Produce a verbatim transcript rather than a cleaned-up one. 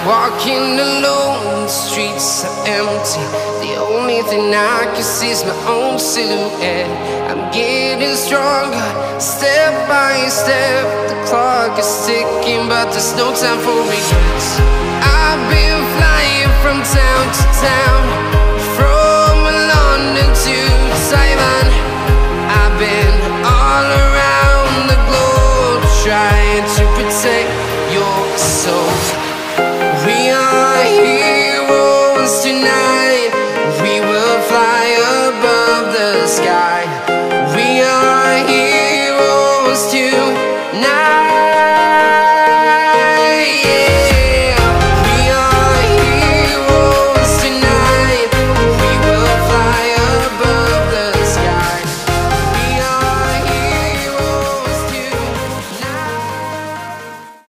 Walking alone, the streets are empty. The only thing I can see is my own silhouette. I'm getting stronger, step by step. The clock is ticking, but there's no time for regrets. I've been flying from town to town, from London to Taiwan. I've been all around the globe, trying to protect your soul. We are heroes tonight. We will fly above the sky.